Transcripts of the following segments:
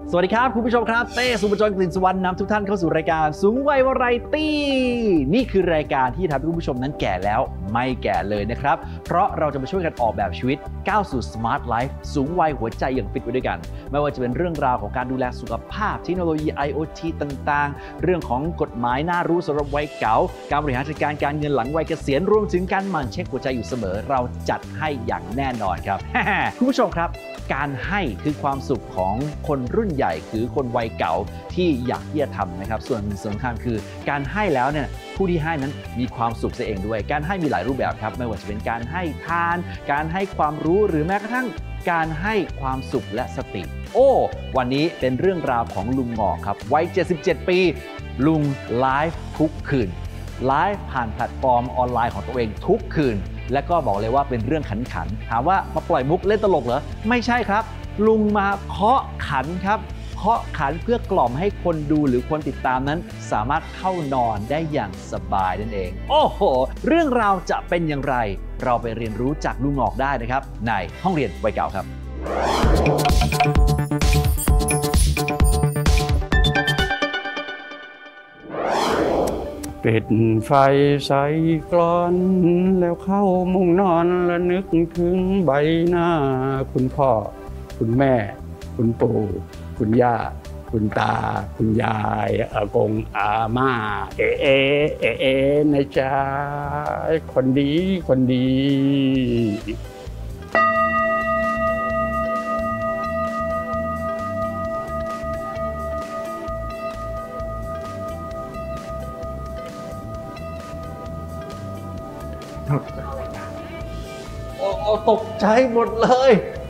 สวัสดีครับคุณผู้ชมครับเต้สุภจรกลิ่นสุวรรณนำทุกท่านเข้าสู่รายการสูงวัยวาไรตี้นี่คือรายการที่ทำให้คุณผู้ชมนั้นแก่แล้วไม่แก่เลยนะครับเพราะเราจะมาช่วยกันออกแบบชีวิตก้าวสู่ Smart Life สูงวัยหัวใจอย่างฟิตไว้ด้วยกันไม่ว่าจะเป็นเรื่องราวของการดูแลสุขภาพเทคโนโลยี IoT ต่างๆเรื่องของกฎหมายน่ารู้สำหรับวัยเก่าการบริหารจัดการการเงินหลังวัยเกษียณรวมถึงการหมั่นเช็คหัวใจอยู่เสมอเราจัดให้อย่างแน่นอนครับ คุณผู้ชมครับการให้คือความสุขของคนรุ่นใหญ่คือคนวัยเก่าที่อยากที่จะทำนะครับส่วนสำคัญคือการให้แล้วเนี่ยผู้ที่ให้นั้นมีความสุขเสียเองด้วยการให้มีหลายรูปแบบครับไม่ว่าจะเป็นการให้ทานการให้ความรู้หรือแม้กระทั่งการให้ความสุขและสติวันนี้เป็นเรื่องราวของลุงหงอกครับวัย77 ปีลุงไลฟ์ทุกคืนไลฟ์ผ่านแพลตฟอร์มออนไลน์ของตัวเองทุกคืนและก็บอกเลยว่าเป็นเรื่องขันถามว่ามาปล่อยมุกเล่นตลกเหรอไม่ใช่ครับลุงมาเคาะขันครับเคาะขันเพื่อกล่อมให้คนดูหรือคนติดตามนั้นสามารถเข้านอนได้อย่างสบายนั่นเองโอ้โหเรื่องราวจะเป็นอย่างไรเราไปเรียนรู้จากลุงหงอกได้นะครับในห้องเรียนวัยเก่าครับปิดไฟใส่กลอนแล้วเข้ามุ้งนอนและนึกถึงใบหน้าคุณพ่อคุณแม่คุณปู่คุณย่าคุณตาคุณยายอากงอาม่านะจ๊ะคนดีคนดีตกใจหมดเลย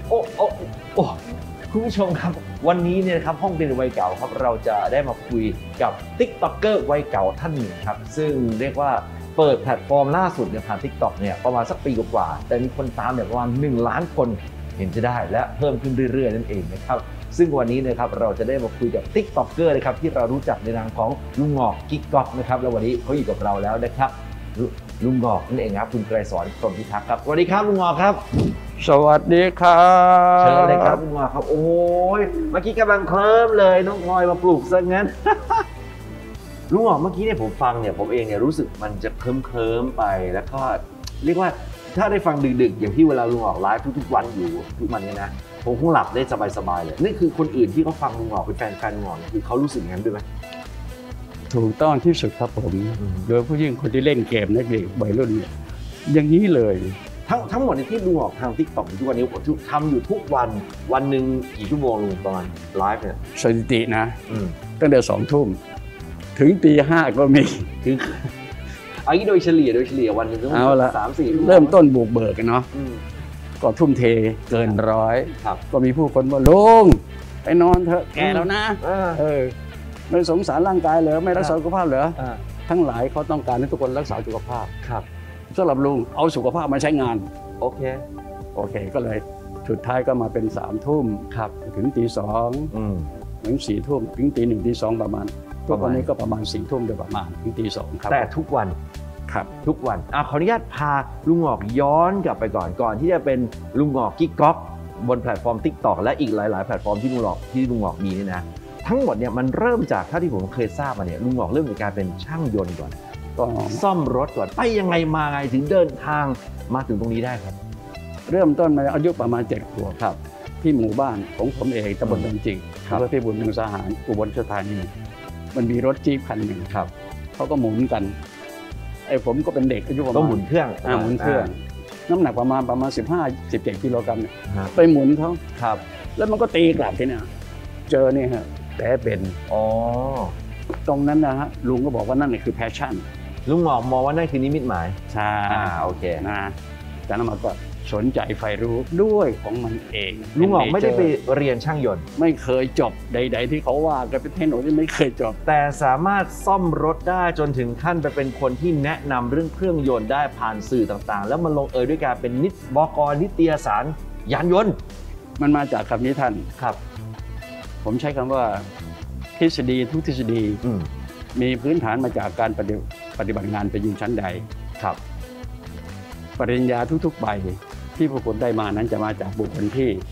คุณผู้ชมครับวันนี้เนี่ยครับห้องเรียนวัยเก่าครับเราจะได้มาคุยกับ TikToker วัยเก่าท่านหนึ่งครับซึ่งเรียกว่าเปิดแพลตฟอร์มล่าสุดเนี่ยผ่าน TikTok เนี่ยประมาณสักปีกว่าแต่มีคนตามเนี่ยประมาณ1 ล้านคนเห็นจะได้และเพิ่มขึ้นเรื่อยๆนั่นเองนะครับซึ่งวันนี้นะครับเราจะได้มาคุยกับ TikToker นะครับที่เรารู้จักในนามของลุงหงอกกิ๊กก๊อกนะครับแล้ววันนี้เขาอยู่กับเราแล้วนะครับลุงหงอกนั่นเองครับคุณไกรสอนพรหมพิทักษ์ครับสวัสดีครับลุงหงอกครับสวัสดีครับเชิญเลยครับลุงหงอกครับโอ้ยเมื่อกี้กำลังเคลิ้มเลยน้องพลอยมาปลุกซะงั้น ลุงหงอกเมื่อกี้เนี่ยผมฟังเนี่ยผมเองเนี่ยรู้สึกมันจะเคลิ้มไปแล้วก็เรียกว่าถ้าได้ฟังดึกๆอย่างที่เวลาลุงหงอกไลฟ์ทุกๆวันอยู่ทุกวันนี้นะผมคงหลับได้สบายๆเลยนี่คือคนอื่นที่เขาฟังลุงหงอกเป็นแฟนลุงหงอกเนี่ยคือเขารู้สึกงั้นด้วยไหมถูกต้องที่สุดครับผมโดยผู้ยิ่งคนที่เล่นเกมนักเด็กวัยรุ่นเนี่ยอย่างนี้เลยทั้งหมดที่ลุงออกทาง TikTok ทุกวันนี้ทำอยู่ทุกวันหนึ่งกี่ชั่วโมงลุงประมาณไลฟ์เนี่ยสถิตินะตั้งแต่2 ทุ่มถึงตี 5ก็มีถึงอันนี้โดยเฉลี่ยวันหนึ่งต้อง3-4 เริ่มต้นบุกเบิกกันเนาะก็ทุ่มเทเกิน100ก็มีผู้คนว่าลุงไปนอนเถอะแก่แล้วนะไม่สงสารร่างกายเหรอไม่รักษาสุขภาพเหรอทั้งหลายเขาต้องการให้ทุกคนรักษาสุขภาพครับสำหรับลุงเอาสุขภาพมาใช้งานโอเคก็เลยสุดท้ายก็มาเป็น3 ทุ่มถึงตี 2ถึง4 ทุ่มถึงตี 1ตี 2ประมาณทุกวันนี้ก็ประมาณ4 ทุ่มโดยประมาณถึงตี 2ครับแต่ทุกวันครับทุกวันขออนุญาตพาลุงหงอกย้อนกลับไปก่อนที่จะเป็นลุงหงอกกิ๊กก๊อกบนแพลตฟอร์ม TikTok และอีกหลายๆแพลตฟอร์มที่ลุงหงอกมีนี่นะทั้งหมดเนี่ยมันเริ่มจากถ้าที่ผมเคยทราบมาเนี่ยลุงหงอกเริ่มจากการเป็นช่างยนต์ก่อนซ่อมรถก่อนไปยังไงมาไงถึงเดินทางมาถึงตรงนี้ได้ครับเริ่มต้นมาอายุประมาณ7 ขวบครับที่หมู่บ้านของผมเองตำบลดอนจิกอำเภอพิบูลมังสาหารอุบลราชธานีมันมีรถจี๊ปคันหนึ่งครับเขาก็หมุนกันผมก็เป็นเด็กอายุประมาณต้องหมุนเครื่องน้ำหนักประมาณ15-17 กิโลกรัมเนี่ยไปหมุนเขาครับแล้วมันก็ตีกลับที่เนี่ยเจอเนี่ยฮะแต่เป็นตรงนั้นนะฮะลุงก็บอกว่านั่นคือแพชชั่นลุงหงอกมองว่านั่นคือนิมิตหมายใช่โอเคนะจากนั้นมาก็สนใจใฝ่รู้ด้วยของมันเองลุงหงอกไม่ได้ไปเรียนช่างยนต์ไม่เคยจบใดๆที่เขาว่ากันเป็นเทคโนโลยีไม่เคยจบแต่สามารถซ่อมรถได้จนถึงขั้นไปเป็นคนที่แนะนำเรื่องเครื่องยนต์ได้ผ่านสื่อต่างๆแล้วมันลงด้วยการเป็นบก.นิตยสารยานยนต์มันมาจากคำนี้ท่านครับผมใช้คำว่าทฤษฎีทุกทฤษฎีมีพื้นฐานมาจากการปฏิบัติงานไปยิงชั้นใดครับปริญญาทุกๆใบที่ผู้คนได้มานั้นจะมาจากบุคคลที่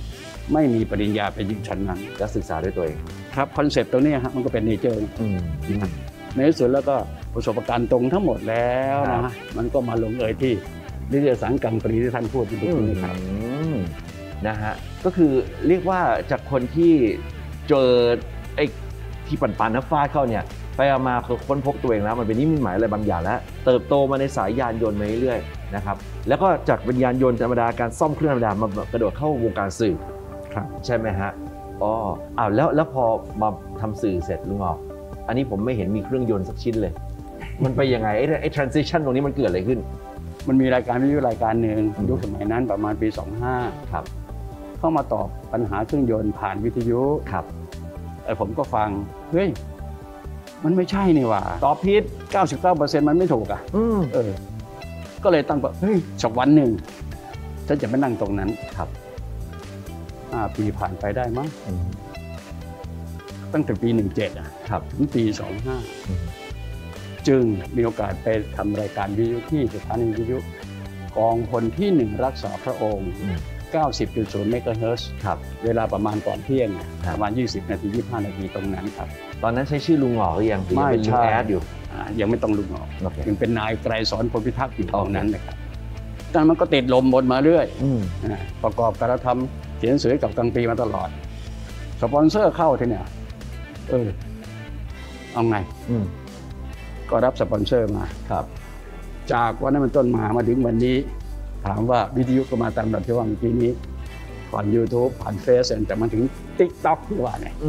ไม่มีปริญญาไปยืนชั้นนั้นและศึกษาด้วยตัวเองครับคอนเซ็ปต์ตรงนี้มันก็เป็นเนเจอร์ในที่สุดแล้วก็ประสบการณ์ตรงทั้งหมดแล้วนะมันก็มาลงเอยที่นิตยสารกังปรีที่ท่านพูดเมื่อกี้นี้ครับนะฮะก็คือเรียกว่าจากคนที่เจอไอ้ที่ปั่นๆน้ำฟาดเข้าเนี่ยไปเอามาค้นพบตัวเองแล้วมันเป็นนิมิตหมายอะไรบางอย่างแล้วเติบโตมาในสายยานยนต์มาเรื่อยๆนะครับแล้วก็จากเป็นยานยนต์ธรรมดาการซ่อมเครื่องธรรมดามากระโดดเข้าวงการสื่อใช่ไหมฮะอ๋อแล้วพอมาทำสื่อเสร็จลุงออกอันนี้ผมไม่เห็นมีเครื่องยนต์สักชิ้นเลยมันไปยังไงไอ้ transition ตรงนี้มันเกิดอะไรขึ้นมันมีรายการวิทยุรายการหนึ่งยุคสมัยนั้นประมาณปี25 ครับเข้ามาตอบปัญหาเครื่องยนต์ผ่านวิทยุครับผมก็ฟังเฮ้ยมันไม่ใช่นี่หว่าตอบผิด 99% มันไม่ถูกอ่ะก็เลยตั้งว่าเฮ้ยสักวันหนึ่งฉันจะไม่นั่งตรงนั้นครับ 5 ปีผ่านไปได้มั้งตั้งแต่ปี17 ครับถึงปี25จึงมีโอกาสไปทำรายการวิทยุที่สถานีวิทยุกองพลที่1รักษาพระองค์ 90.0 เมกะเฮิรตซ์เวลาประมาณก่อนเที่ยงประมาณ20 นาที 25 นาทีตรงนั้นครับตอนนั้นใช้ชื่อลุงหงอกหรือยังไม่เป็นลุงแอดอยู่ยังไม่ต้องลุงหงอกยังเป็นนายไกรสอนพลพิทักษ์อยู่ตอนนั้นนะครับตอนมันก็ติดลมบนมาเรื่อยประกอบการทำเขียนหนังสือกับกังปีมาตลอดสปอนเซอร์เข้าทีเนี่ยเอาไงก็รับสปอนเซอร์มาครับจากวันนั้นเป็นต้นมาถึงวันนี้ถามว่าวิทยุก็มาตามแบบที่ว่าเมื่อกี้นี้ผ่าน YouTube ผ่านเฟซแต่มาถึง TikTok ที่ว่าเนี่ย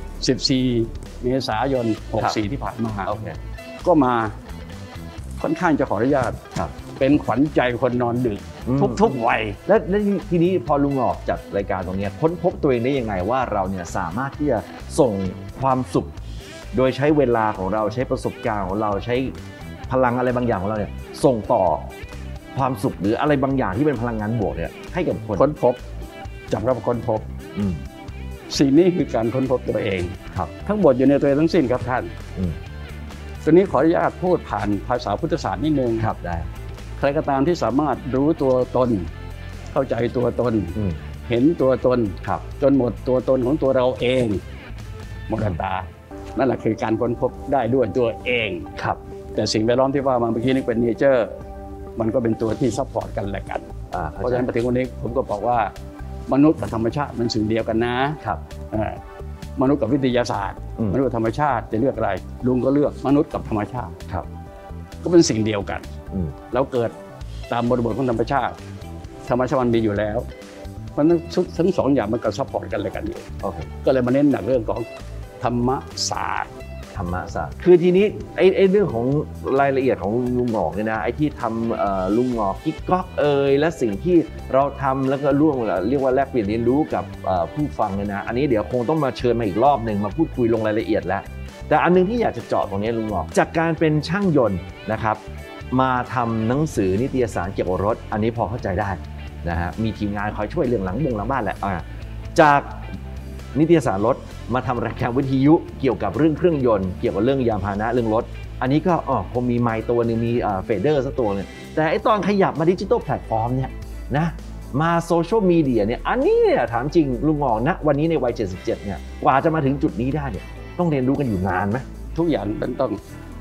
14 เมษายน 64ที่ผ่านมาก็มาค่อนข้างจะขออนุญาตเป็นขวัญใจคนนอนดึกทุกวัยและทีนี้พอลุงออกจากรายการตรงนี้ค้นพบตัวเองได้ยังไงว่าเราเนี่ยสามารถที่จะส่งความสุขโดยใช้เวลาของเราใช้ประสบการณ์ของเราใช้พลังอะไรบางอย่างของเราเนี่ยส่งต่อความสุขหรืออะไรบางอย่างที่เป็นพลังงานบวกเนี่ยให้กับคนค้นพบจับรับค้นพบสิ่งนี้คือการค้นพบตัวเองครับทั้งหมดอยู่ในตัวเองทั้งสิ้นครับท่านตัวนี้ขออนุญาตพูดผ่านภาษาพุทธศาสตร์นิดนึงครับได้ใครก็ตามที่สามารถรู้ตัวตนเข้าใจตัวตนเห็นตัวตนจนหมดตัวตนของตัวเราเองหมดตานั่นแหละคือการค้นพบได้ด้วยตัวเองครับแต่สิ่งแวดล้อมที่ว่ามาเมื่อกี้นี่เป็นเนเจอร์มันก็เป็นตัวที่ซัพพอร์ตกันและกันเพราะฉะนั้นมาถึงวันนี้ผมก็บอกว่ามนุษย์กับธรรมชาติมันสิ่งเดียวกันนะครับมนุษย์กับวิทยาศาสตร์มนุษย์กับธรรมชาติจะเลือกอะไรลุงก็เลือกมนุษย์กับธรรมชาติก็เป็นสิ่งเดียวกันแล้วเกิดตามบริบทของธรรมชาติมันมีอยู่แล้วเพราะฉะนั้นทั้งสองอย่างมันก็ซัพพอร์ตกันและกันอยู่ก็เลยมาเน้นหนักเรื่องของธรรมศาสตร์คือทีนี้ไอ้เรื่องของรายละเอียดของลุงหงอกเนี่ยนะไอ้ที่ทำลุงหงอกกิ๊กก๊อกและสิ่งที่เราทำแล้วก็เรียกว่าแลกเปลี่ยนเรียนรู้กับผู้ฟังเนี่ยนะอันนี้เดี๋ยวคงต้องมาเชิญมาอีกรอบหนึ่งมาพูดคุยลงรายละเอียดแล้วแต่อันนึงที่อยากจะเจาะตรงนี้ลุงหงอกจากการเป็นช่างยนต์นะครับมาทำหนังสือนิตยสารเกี่ยวกับรถอันนี้พอเข้าใจได้นะฮะมีทีมงานคอยช่วยเรื่องหลังบ้านแหละจากนิตยสารรถมาทำรายการวิทยุเกี่ยวกับเรื่องเครื่องยนต์เกี่ยวกับเรื่องยานพาหนะเรื่องรถอันนี้ก็คงมีไมค์ตัวนึงมีเฟเดอร์สักตัวนึงแต่ไอตอนขยับมาดิจิทัลแพลตฟอร์มเนี่ยนะมาโซเชียลมีเดียเนี่ยอันนี้เนี่ยถามจริงลุงหงอกนะวันนี้ในวัย77เนี่ยกว่าจะมาถึงจุดนี้ได้เนี่ยต้องเรียนรู้กันอยู่นานไหมทุกอย่างมันต้อง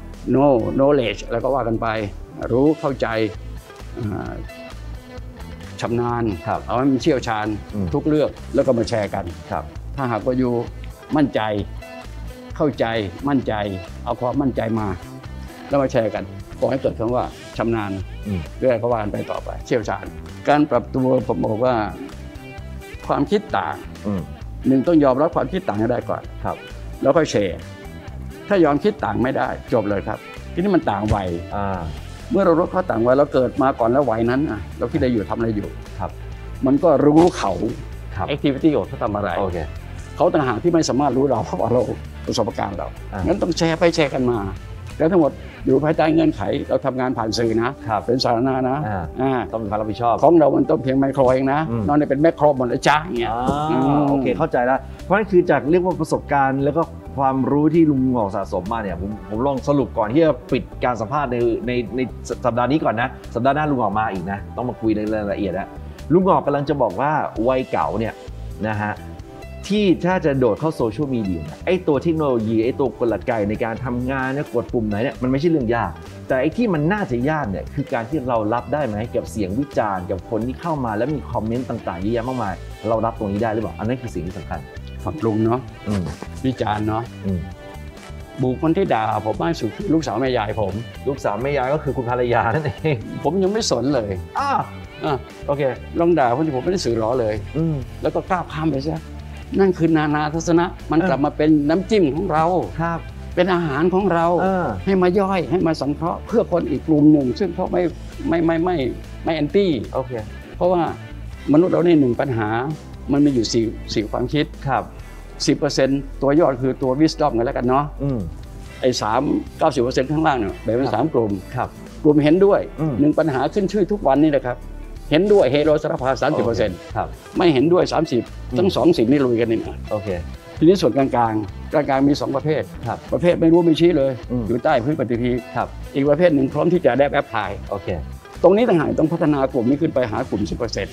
knowledge แล้วก็ว่ากันไปรู้เข้าใจชำนาญเอาให้มันเชี่ยวชาญทุกเรื่องแล้วก็มาแชร์กันถ้าหากว่าอยู่มั่นใจเข้าใจมั่นใจเอาความมั่นใจมาแล้วมาแชร์กันขอให้เกิดคำว่าชำนาญเรื่อยก็ว่ากันไปต่อไปเชี่ยวชาญการปรับตัวผมบอกว่าความคิดต่างหนึ่งต้องยอมรับความคิดต่างให้ได้ก่อนแล้วค่อยแชร์ถ้ายอมคิดต่างไม่ได้จบเลยครับที่นี่มันต่างวัยเมื่อเรารู้เขาต่างวัยเราเกิดมาก่อนแล้ววัยนั้นเราคิดอะไรอยู่ทำอะไรอยู่มันก็รู้เขาactivity ของเขาทำอะไรเขาต่างหากที่ไม่สามารถรู้เราเพราะว่าเราประสบการณ์เรางั้นต้องแชร์ไปแชร์กันมาแล้วทั้งหมดอยู่ภายใต้เงื่อนไขเราทำงานผ่านสื่อนะเป็นสาธารณะนะต้องมีความรับผิดชอบของเรามันต้องเพียงไมโครเองนะนอกจากเป็นแมคโครหมดเลยจ้าอย่างเงี้ยโอเคเข้าใจแล้วเพราะนั่นคือจากเรียกว่าประสบการณ์แล้วก็ความรู้ที่ลุงหงอกสะสมมาเนี่ยผมลองสรุปก่อนที่จะปิดการสัมภาษณ์ในสัปดาห์นี้ก่อนนะสัปดาห์หน้าลุงหงอกมาอีกนะต้องมาคุยในรายละเอียดแล้วลุงหงอกกำลังจะบอกว่าวัยเก่าเนี่ยนะฮะที่ถ้าจะโดดเข้าโซเชียลมีเดียไอ้ตัวเทคโนโลยีไอ้ตัวกลไกในการทำงานเนี่ยกดปุ่มไหนเนี่ยมันไม่ใช่เรื่องยากแต่ไอ้ที่มันน่าจะยากเนี่ยคือการที่เรารับได้ไหมกับเสียงวิจารณ์กับคนที่เข้ามาแล้วมีคอมเมนต์ต่างๆเยอะแยะมากมายเรารับตรงนี้ได้หรือเปล่าอันนั้นคือสิ่งที่สำคัญปรับปรุงเนาะวิจารณ์เนาะบุคคลที่ด่าผมมากสุดคือลูกสาวแม่ยายผมลูกสาวแม่ยายก็คือคุณภรรยานั่นเองผมยังไม่สนเลยโอเคลองด่าคนที่ผมไม่ได้สื่อล้อเลยแล้วก็ก้าวข้ามไปซะนั่นคือนานาทัศนะมันกลับมาเป็นน้ำจิ้มของเราครับเป็นอาหารของเราให้มาย่อยให้มาสังเคราะห์เพื่อคนอีกกลุ่มหนึ่งซึ่งเขาไม่แอนตี้โอเคเพราะว่ามนุษย์เราในหนึ่งปัญหามันมีอยู่สี่ความคิดครับ 10%ตัวยอดคือตัว wisdom กันแล้วกันเนาะไอ้90%ข้างล่างเนี่ยแบ่งเป็น3กลุ่มกลุ่มเห็นด้วย1ปัญหาขึ้นชื่อทุกวันนี่แหละครับเห็นด้วยเฮโรสารพา 30% ครับไม่เห็นด้วย30ทั้ง2สิ่งนี้ลุยกันนี่นะโอเคทีนี้ส่วนกลางมี2ประเภทประเภทไม่รู้ไม่ชี้เลยอยู่ใต้พื้นปฏิพีอีกประเภทหนึ่งพร้อมที่จะได้แอปพลายโอเคตรงนี้ต่างหากต้องพัฒนากลุ่มนี้ขึ้นไปหากลุ่ม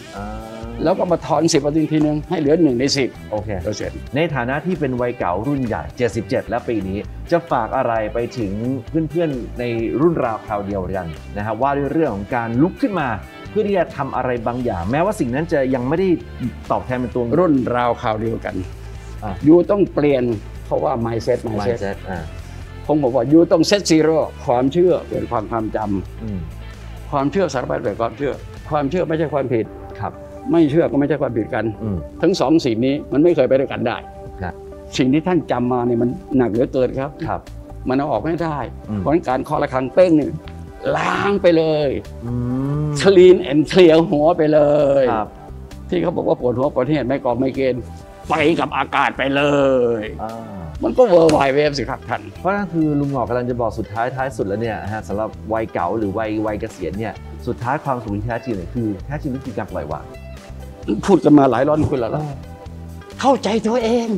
10%แล้วก็มาทอน 10% ทีนึงให้เหลือ1ใน10 โอเคในฐานะที่เป็นวัยเก่ารุ่นใหญ่77แล้วปีนี้จะฝากอะไรไปถึงเพื่อนๆในรุ่นราวคราวเดียวกันนะครับว่าด้วยเรื่องของการลุกขึ้นมาเพื่อที่จะทำอะไรบางอย่างแม้ว่าสิ่งนั้นจะยังไม่ได้ตอบแทนเป็นตัวรุ่นราวคราวเดียวกันยูต้องเปลี่ยนเพราะว่า mindset ผมบอกว่ายูต้องเซตซีโร่ความเชื่อเป็นความจำความเชื่อสารพัดแบบความเชื่อไม่ใช่ความผิดไม่เชื่อก็ไม่ใช่ความผิดกันทั้ง2สิ่งนี้มันไม่เคยไปด้วยกันได้สิ่งที่ท่านจำมาเนี่ยมันหนักเหลือเกินครับมันเอาออกไม่ได้เพราะการเคาะระฆังเป้งนี่ล้างไปเลยคลีนแอนด์เคลียร์หัวไปเลยที่เขาบอกว่าปวดหัวประเทศไม่กอบไม่เกณฑ์ไปกับอากาศไปเลยมันก็เวอร์ไวเวฟสิครับท่านเพราะนั่นคือลุงหงอกกำลังจะบอกสุดท้ายสุดแล้วเนี่ยสำหรับวัยเก่าหรือวัยเกษียณเนี่ยสุดท้ายความสุขที่แท้จริงเนี่ยคือแท้จริงคือการปล่อยวางพูดกันมาหลายร้อยคนแล้วเข้าใจตัวเอง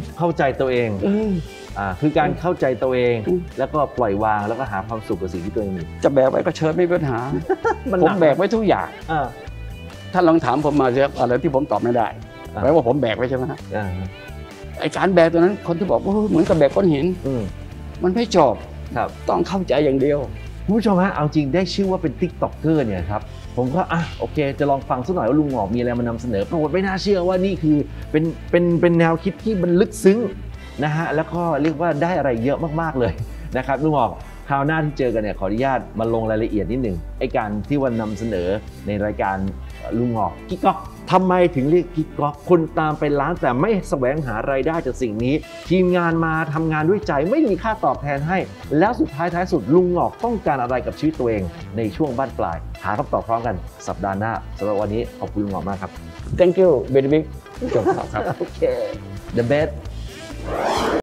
คือการเข้าใจตัวเองแล้วก็ปล่อยวางแล้วก็หาความสุขกับสิ่งที่ตัวเองมีจะแบกไว้ก็เชิญไม่เป็นปัญหาผมแบกไว้ทุกอย่างท่านลองถามผมมาเรื่องอะไรที่ผมตอบไม่ได้แปลว่าผมแบกไว้ใช่ไหมไอการแบกตัวนั้นคนที่บอกว่าเหมือนกับแบกก้อนหินมันไม่จบต้องเข้าใจอย่างเดียวคุณผู้ชมฮะเอาจริงได้ชื่อว่าเป็นติ๊กต็อกเกอร์เนี่ยครับผมก็โอเคจะลองฟังสักหน่อยว่าลุงหงอกมีอะไรมานำเสนอปรากฏไม่น่าเชื่อว่านี่คือเป็นแนวคิดที่มันลึกซึ้งนะฮะแล้วก็เรียกว่าได้อะไรเยอะมากๆเลยนะครับลุงหงอกคราวหน้าที่เจอกันเนี่ยขออนุญาตมาลงรายละเอียดนิดหนึ่งไอ้การที่วันนำเสนอในรายการลุงหงอกกิ๊กก๊อกทำไมถึงเรียกกิ๊กก๊อกคนตามไปล้านแต่ไม่แสวงหารายได้จากสิ่งนี้ทีมงานมาทำงานด้วยใจไม่มีค่าตอบแทนให้แล้วสุดท้ายสุดลุงหงอกต้องการอะไรกับชีวิตตัวเองในช่วงบั้นปลายหาคำตอบพร้อมกันสัปดาห์หน้าสำหรับวันนี้ขอบคุณลุงหงอกมากครับ Thank you very big จบครับโอเค The best